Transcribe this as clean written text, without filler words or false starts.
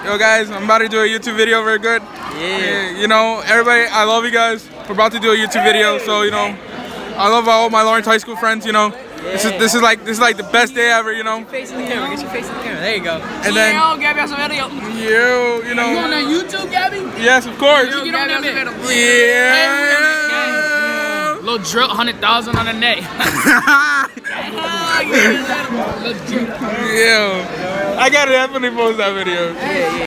Yo guys, I'm about to do a YouTube video very good. Yeah. You know, everybody, I love you guys. We're about to do a YouTube video, so you know, I love all my Lawrence High School friends, you know. Yeah. This is like the best day ever, you know. Get your face in the camera, get your face in the camera. There you go. And then Gabby has a video. you know. You on that YouTube, Gabby? Yes, of course. You get on that video. Yeah. Little drill, 100,000 on the net. Yeah. I gotta definitely post that video.